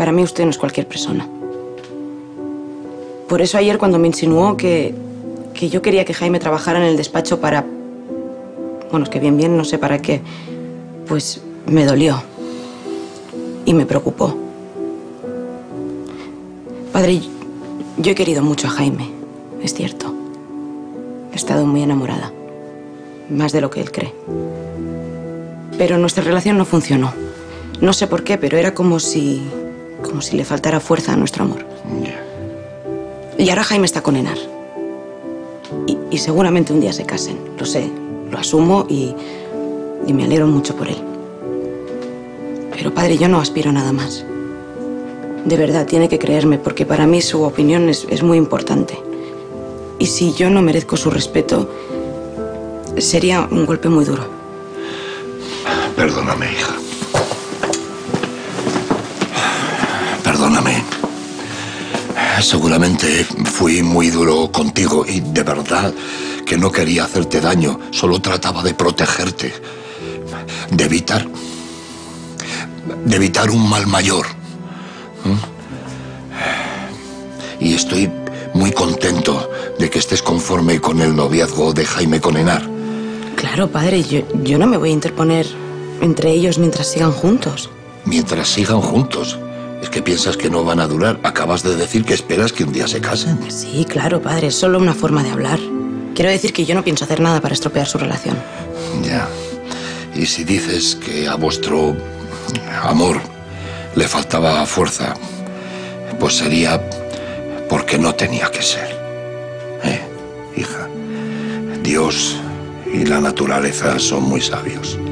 Para mí usted no es cualquier persona. Por eso ayer cuando me insinuó que yo quería que Jaime trabajara en el despacho para... Bueno, es que bien, no sé para qué. Pues me dolió. Y me preocupó. Padre, yo he querido mucho a Jaime, es cierto. He estado muy enamorada. Más de lo que él cree. Pero nuestra relación no funcionó. No sé por qué, pero era como si le faltara fuerza a nuestro amor. Y ahora Jaime está con Henar. Y seguramente un día se casen. Lo sé, lo asumo y me alegro mucho por él. Pero padre, yo no aspiro a nada más. De verdad, tiene que creerme, porque para mí su opinión es muy importante. Y si yo no merezco su respeto, sería un golpe muy duro. Perdóname, hija. Perdóname. Seguramente fui muy duro contigo y de verdad que no quería hacerte daño. Solo trataba de protegerte. De evitar un mal mayor. Y estoy muy contento de que estés conforme con el noviazgo de Jaime con Henar. Claro, padre, yo no me voy a interponer entre ellos mientras sigan juntos. Mientras sigan juntos. ¿Es que piensas que no van a durar? Acabas de decir que esperas que un día se casen. Sí, claro, padre, es solo una forma de hablar. Quiero decir que yo no pienso hacer nada para estropear su relación. Ya. Y si dices que a vuestro amor le faltaba fuerza, pues sería porque no tenía que ser. Hija, Dios y la naturaleza son muy sabios.